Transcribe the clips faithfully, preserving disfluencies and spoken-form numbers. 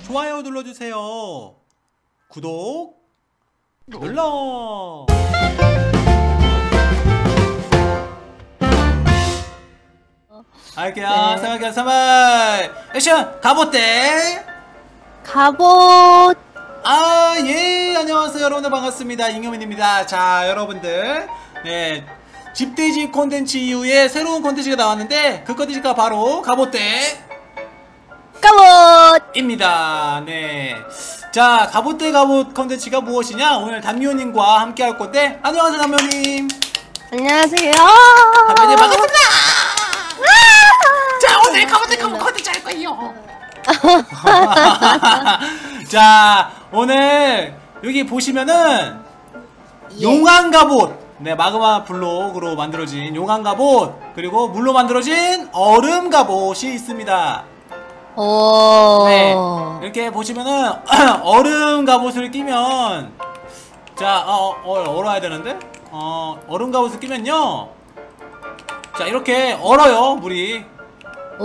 좋아요 눌러주세요. 구독 눌러. 알게요. 생각해 삼월 액션 갑옷대 갑옷. 아, 예, 안녕하세요 여러분들, 반갑습니다. 잉여민입니다. 자, 여러분들, 네, 집돼지 콘텐츠 이후에 새로운 콘텐츠가 나왔는데 그 콘텐츠가 바로 갑옷대 갑옷입니다. 네, 자, 갑옷대 갑옷 콘텐츠가 무엇이냐? 오늘 담요님과 함께 할 건데, 안녕하세요 담요님. 안녕하세요. 담요님 반갑습니다. 자, 오늘 갑옷대 갑옷 콘텐츠 할 거예요. 자, 오늘 여기 보시면은 예. 용암 갑옷, 네, 마그마 블록으로 만들어진 용암 갑옷, 그리고 물로 만들어진 얼음 갑옷이 있습니다. 오. 네, 이렇게 보시면은 얼음 갑옷을 끼면, 자, 어, 어, 얼어야 되는데, 어, 얼음 갑옷을 끼면요, 자, 이렇게 얼어요, 물이. 오.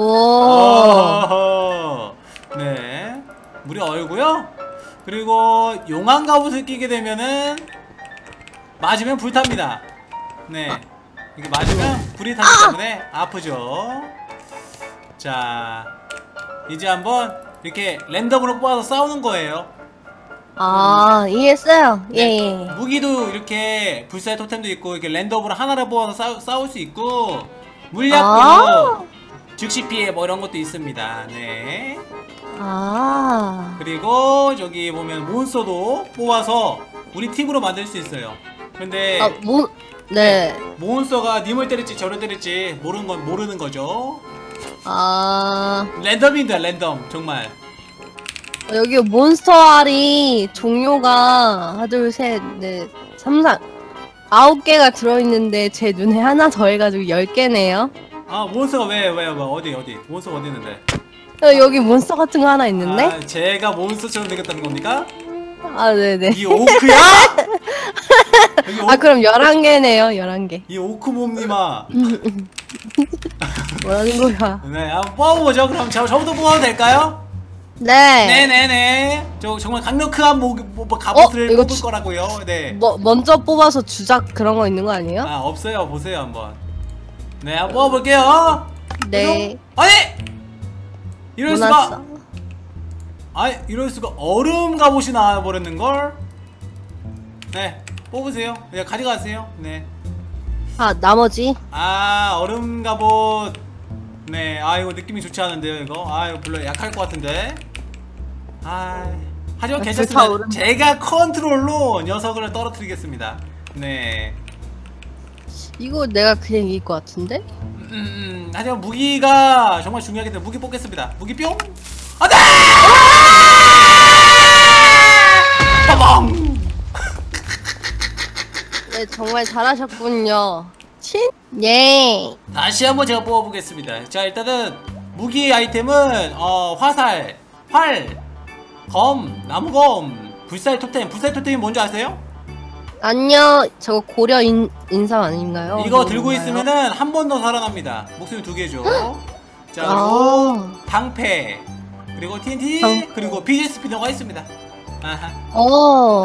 어허. 네, 물이 얼고요. 그리고 용암 갑옷을 끼게 되면은 맞으면 불탑니다. 네, 이게 맞으면 불이 타기 때문에 아프죠. 자, 이제 한번 이렇게 랜덤으로 뽑아서 싸우는 거예요. 아, 이해했어요. 네, 예. 무기도 이렇게 불사의 토템도 있고, 이렇게 랜덤으로 하나를 뽑아서 싸우, 싸울 수 있고, 물약도 아 즉시 피해 뭐 이런 것도 있습니다. 네. 아. 그리고 저기 보면 몬스터도 뽑아서 우리 팀으로 만들 수 있어요. 근데 아, 뭐, 네. 몬스터가 님을 때릴지 저를 때릴지 모르는 건 모르는 거죠. 아. 랜덤입니다, 랜덤. 정말. 여기 몬스터 알이 종류가 하나, 둘, 셋, 넷, 삼, 사, 아홉 개가 들어있는데 제 눈에 하나 더 해가지고 열 개네요. 아, 몬스터가 왜, 왜, 왜, 어디, 어디? 몬스터가 어디 있는데? 여기 몬스터 같은 거 하나 있는데? 아, 제가 몬스터처럼 생겼다는 겁니까? 아, 네네. 이 오크야? 여기 오... 아, 그럼 열한 개네요, 열한 개. 이 오크몸님아. 뭐라는 거야? 네, 한번 뽑아보죠. 그럼 저, 저부터 뽑아도 될까요? 네. 네네네. 저 정말 강력한 모, 모, 뭐, 갑옷을 어? 이거 뽑을 주... 거라고요. 네. 뭐, 먼저 뽑아서 주작 그런 거 있는 거 아니에요? 아, 없어요. 보세요 한번. 네, 한번 뽑아볼게요. 네. 아니! 이럴 수가. 몰랐어. 아니, 이럴 수가. 얼음 갑옷이 나와버렸는걸? 네, 뽑으세요. 그냥 가져가세요. 네. 아, 나머지? 아, 얼음 갑옷. 네, 아, 이거 느낌이 좋지 않은데요, 이거? 아, 이거 별로 약할 것 같은데. 아, 하지만 괜찮습니다. 제가 컨트롤로 녀석을 떨어뜨리겠습니다. 네. 이거 내가 그냥 이길 것 같은데? 음, 음, 하지만 무기가 정말 중요하기 때문에 무기 뽑겠습니다. 무기 뿅! 안돼! 빠방! 네, 정말 잘하셨군요. 친? 예. 다시 한번 제가 뽑아보겠습니다. 자, 일단은 무기 아이템은 어, 화살, 활, 검, 나무검, 불살 토템. 불살 토템이 뭔지 아세요? 아니요, 저거 고려 인, 인삼 아닌가요? 이거 들고 있으면은 한 번 더 살아납니다. 목숨이 두 개죠. 자, 그리고 아 방패, 그리고 티엔티, 방... 그리고 비지 스피너가 있습니다. 아하. 어.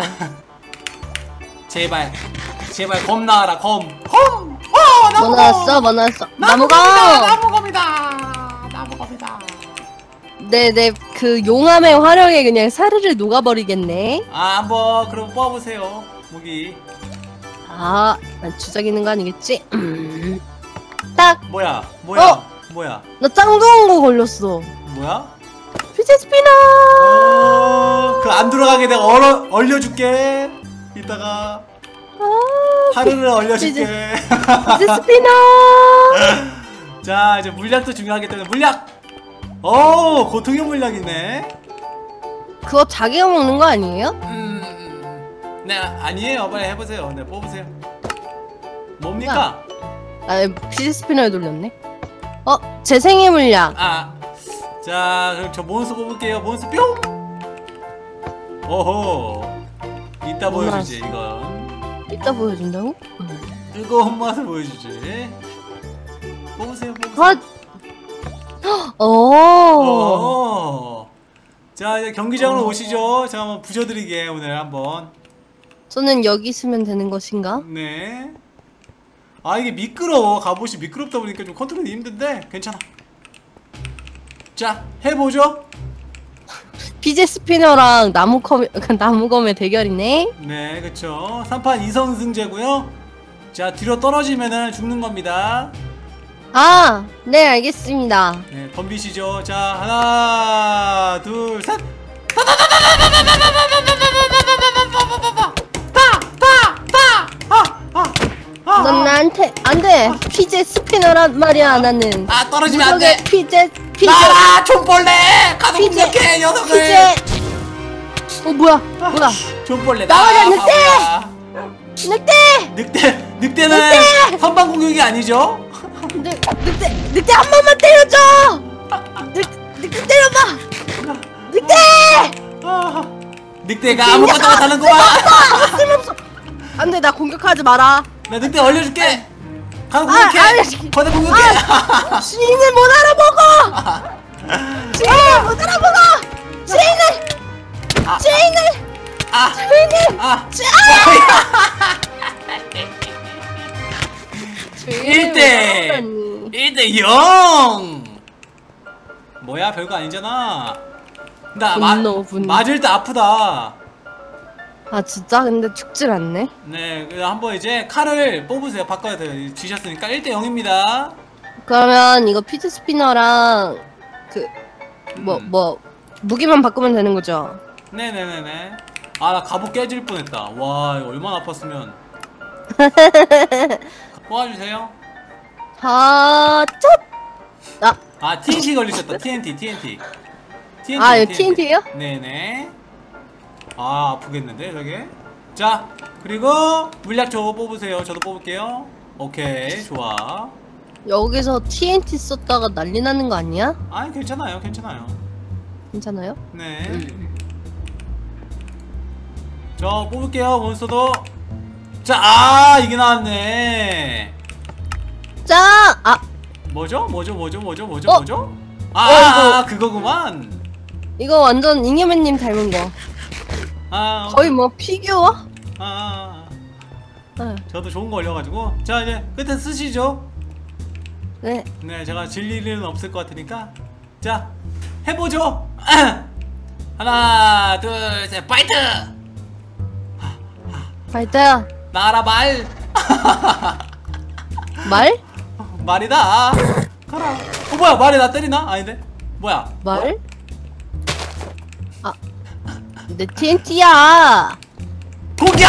제발, 제발 검 나와라, 검. 검! 어, 나무검! 뭐 나왔어? 뭐 나왔어? 나무검! 나무검이다! 나무검이다! 네네, 그 용암의 화력에 그냥 사르르 녹아버리겠네. 아, 한번 그럼 뽑아보세요. 무기. 아, 난 주작 있는 거 아니겠지? 딱! 뭐야? 뭐야? 어? 뭐야? 나 짱 좋은 거 걸렸어. 뭐야? 피지 스피너! 어, 그 안 들어가게 내가 얼어, 얼려줄게. 이따가. 아, 하루를 얼려줄게. 피지 스피너! 자, 이제 물약도 중요하기 때문에 물약! 오, 고통의 물약이네. 그거 자기가 먹는 거 아니에요? 음, 네, 아니에요. 빨리 해보세요. 네, 뽑으세요. 뭡니까? 아, 피지 스피너에 돌렸네. 어, 재생의 물약. 아, 자, 그럼 저 몬스터 뽑을게요. 몬스터 뿅! 오호. 이따 보여주지, 이건. 이따 보여준다고? 뜨거운 맛을 보여주지. 뽑으세요, 뽑으세요. 아, 오. 오. 자 이제 경기장으로 어. 오시죠. 제가 한번 부셔드리게 오늘 한번. 저는 여기 있으면 되는 것인가? 네. 아 이게 미끄러워. 갑옷이 미끄럽다 보니까 좀 컨트롤이 힘든데 괜찮아. 자 해보죠. 피제 스피너랑 나무검, 나무검의 대결이네. 네 그쵸. 삼 판 이 선승제고요. 자 뒤로 떨어지면은 죽는 겁니다. 아, 네, 알겠습니다. 네 덤비시죠. 자 하나 둘 셋. 넌 나한테 안 돼. 피제 스피너란 말이야, 나는. 아 떨어지면 안 돼. 피제, 피제. 나라 촌벌레. 가서 피제, 공격해 녀석을. 피제. 어, 뭐야, 뭐야. 촌벌레 나와라, 나, 늑대! 바보야. 늑대! 늑대 늑대는 늑대! 선방 공격이 아니죠? 늑, 늑대, 늑대 한 번만 때려줘! 늑, 늑대 때려봐! 늑대! 아, 늑대가 아무것도 못하는구만. 쓸모없어! 안 돼, 나 공격하지 마라. 나 늑대 얼려줄게. 가서 아, 공격해. 알려줄게. 거기다 공격해. 주인을 못 알아보고! 주인을 못 알아보고! 주인을! 아. 주인을! 아, 주인을! 아, 주- 일 대 일 대 영. 뭐야 별거 아니잖아. 나 마, 분노, 분노. 맞을 때 아프다. 아, 진짜? 근데 죽질 않네. 네, 그래서 한번 이제 칼을 뽑으세요. 바꿔야 돼요. 지셨으니까 일 대 영입니다. 그러면 이거 피지 스피너랑 그 뭐 음. 뭐 무기만 바꾸면 되는 거죠? 네네네네. 아, 나 갑옷 깨질 뻔했다. 와, 이거 얼마나 아팠으면. 뽑아주세요. 아, 첫! 아, 아, 티엔티 걸리셨다. 티엔티, 티엔티. 티엔티. 아, 이거 티엔티예요? 네네. 아, 아프겠는데, 저게? 자, 그리고 물약초 뽑으세요. 저도 뽑을게요. 오케이, 좋아. 여기서 티엔티 썼다가 난리 나는 거 아니야? 아니, 괜찮아요, 괜찮아요. 괜찮아요? 네. 저 뽑을게요, 몬스터도. 자, 아, 이게 나왔네. 자! 아, 뭐죠? 뭐죠? 뭐죠? 뭐죠? 뭐죠? 어? 뭐죠? 아, 어, 이거- 아, 그거구만. 이거 완전 잉여맨님 닮은 거. 아, 거의 뭐 피규어? 아, 아, 아. 네. 저도 좋은 거 올려가지고. 자, 이제 끝에 쓰시죠. 네. 네, 제가 질 일은 없을 것 같으니까. 자, 해보죠. 하나, 둘, 셋, 파이트! 발타야, 나라 말. 말? 말이다. 가라. 어, 뭐야? 말이 나 때리나? 아닌데? 뭐야? 말? 아, 내 티엔티야! 공격!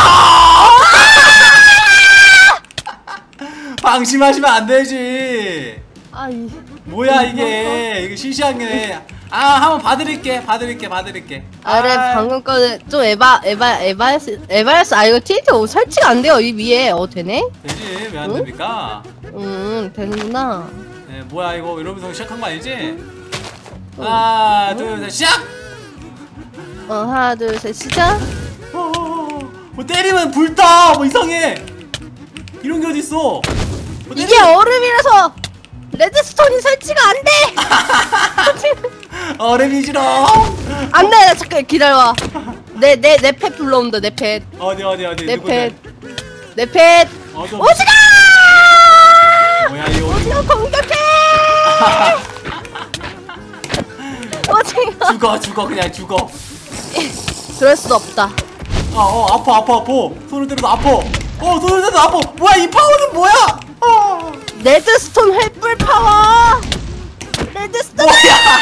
방심하시면 안 되지. 아, 이. 뭐야 이게? 이거 시시하게. 아, 한번 봐드릴게, 봐드릴게, 봐드릴게. 아, 그래, 아, 방금 거는 좀 에바, 에바, 에바였어, 에바였어. 아, 이거 티엔티 설치가 안 돼요, 이 위에. 어, 되네? 되지? 왜 안 응? 됩니까? 음, 되는구나. 네, 뭐야 이거 이러면서 시작한 거 아니지? 하나, 둘, 셋, 시작! 어, 하나, 둘, 셋, 시작! 어, 어, 어. 뭐 때리면 불타! 뭐 이상해! 이런 게 어딨어? 뭐 이게 때리면- 얼음이라서 레드스톤이 설치가 안 돼! 얼음이지롱! 안 돼! 잠깐 기다려봐. 내, 내, 내 펫 불러온다, 내 펫. 어디 어디 어디 내 누구들? 펫. 내 펫. 어, 좀- 오지가! 뭐야 이거 오지가 공격해! 오지가! 죽어 죽어 그냥 죽어. 그럴 수 없다. 아, 어, 아파, 아파, 아파. 손을 때려도 아파. 어, 손을 때려도 아파. 뭐야, 이 파워는 뭐야? 어, 레드스톤 횃불 파워! 레드스톤! 뭐야?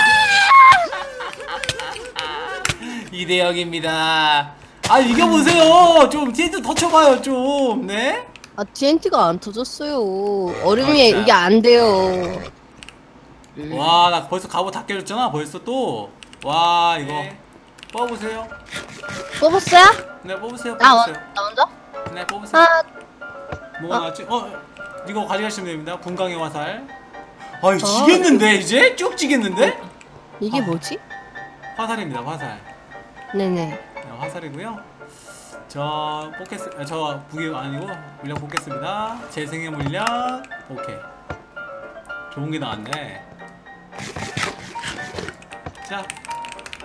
이 대 영입니다. 아, 이겨보세요. 좀, 티엔티 더 쳐봐요, 좀. 네? 아, 티엔티가 안 터졌어요. 얼음이 아, 이게 안 돼요. 와, 나 벌써 갑옷 다 깨졌잖아, 벌써 또. 와, 이거. 뽑아보세요. 뽑았어요? 네, 뽑으세요, 나, 먼- 뽑으세요. 나 먼저? 네, 뽑으세요. 하나, 뭐가 어. 나왔지? 어, 이거 가져가시면 됩니다. 분광의 화살. 아, 이거 지겠는데, 이제? 쭉 지겠는데? 이게 아. 뭐지? 화살입니다, 화살. 네네. 네, 화살이고요. 저 뽑겠, 아, 저 무기 아니고 물량 뽑겠습니다. 재생의 물량. 오케이. 좋은 게 나왔네. 자,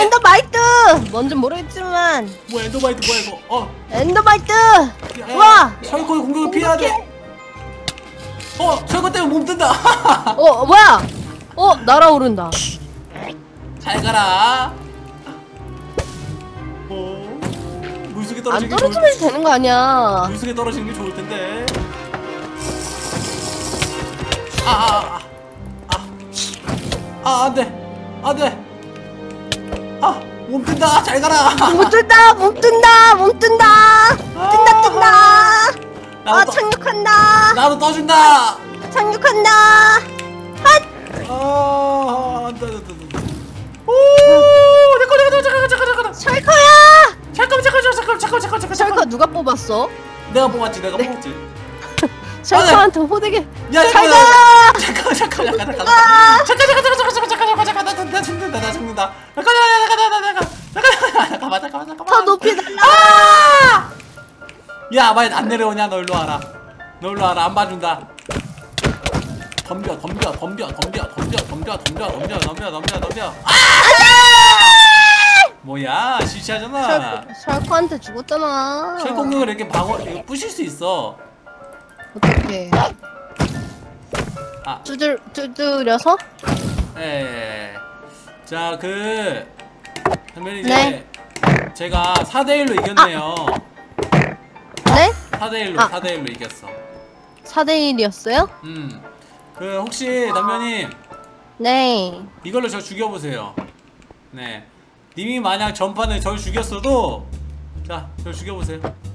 엔더바이트! 뭔지 모르겠지만 뭐야 엔더바이트 뭐야 이거? 어. 엔더바이트! 야, 와! 철거의 공격을 피해야 돼. 어 철거 때문에 몸 뜬다. 어 뭐야? 어 날아오른다. 잘 가라. 어. 물속에 안 떨어지는 게 떨어지면 좋을 되는 거 아니야. 물속에 떨어지는 게 좋을 텐데. 아아아 아, 아, 아, 안 돼. 안 돼. 아, 몸 뜬다. 잘 가라. 못 뜬다, 못 뜬다, 못 뜬다. 뜬다, 뜬다. 나도 아, 떠- 착륙한다. 나도 떠준다. 착륙한다. 핫! 아, 안 돼, 안 돼, 안 돼. 오, 내꺼, 내꺼, 잠깐, 잠깐, 잠깐. 철커야! 잠깐, 잠깐, 잠깐, 잠깐, 잠깐, 잠깐. 철커 누가 뽑았어? 내가 뽑았지, 내가 뽑았지. 철커한테 호되게. 야, 잘 잠깐, 가! 잠깐, 잠깐, 잠깐, 잠깐, 잠깐, 잠깐, 잠깐, 잠깐, 잠깐, 잠깐, 잠깐, 나, 나 죽는다, 나 죽는다. 잠깐, 잠깐, 잠깐, 잠깐, 잠깐, 잠깐만, 잠깐만, 잠깐만. 더 높이 날라. 아! 야, 왜 안 내려오냐? 너 일로 와라. 너 일로 와라. 안 봐준다. 덤벼, 덤벼, 덤벼, 덤벼, 덤벼, 덤벼, 덤벼, 덤벼, 덤벼, 덤벼, 덤벼. 아! 뭐야, 시시하잖아. 철, 철커한테 죽었잖아. 철공격을 이렇게 방어, 이거 부실 수 있어. 어떻게? 아, 두들 두드려서? 예. 자, 그 그러면 이제 네. 제가 사 대 일로 이겼네요. 네? 사 대 일로 아. 사 대 일로 이겼어. 사 대 일이었어요? 음. 그 혹시 담배님 네. 이걸로 저 죽여보세요. 네. 님이 만약 전판에 절 죽였어도 자, 저 죽여보세요.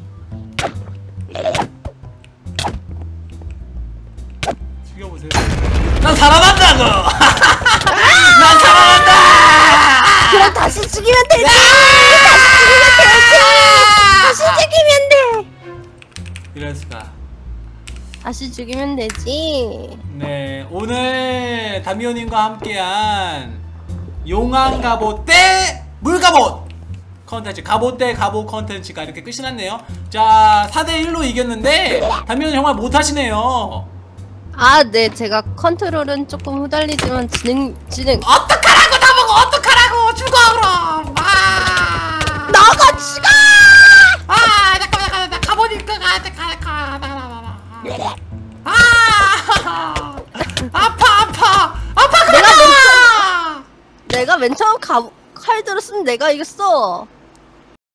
죽여보세요. 난 살아난다고! 난 살아난다! 그럼 다시 죽이면 되지. 다시 죽이면 되지. 다시 죽이면 돼. 이럴 수가. 다시 죽이면 되지. 네, 오늘 담미호님과 함께한 용왕 갑옷 대 물갑옷 컨텐츠, 갑옷 대 갑옷 컨텐츠가 이렇게 끝이 났네요. 자, 사 대 일로 이겼는데 담미호님 정말 못하시네요. 아, 네, 제가 컨트롤은 조금 후달리지만 지능 지능. 어떡하라고 나보고 어떡하라고 죽어 그럼. 아, 나가 죽어. 아, 잠깐만 잠깐만 나 갑옷 입고 가야 돼. 가, 가, 나, 나, 나, 나. 아, 아파 아파 아파. 내가 그만! 내가 맨 처음 가, 칼 들었으면 내가 이겼어.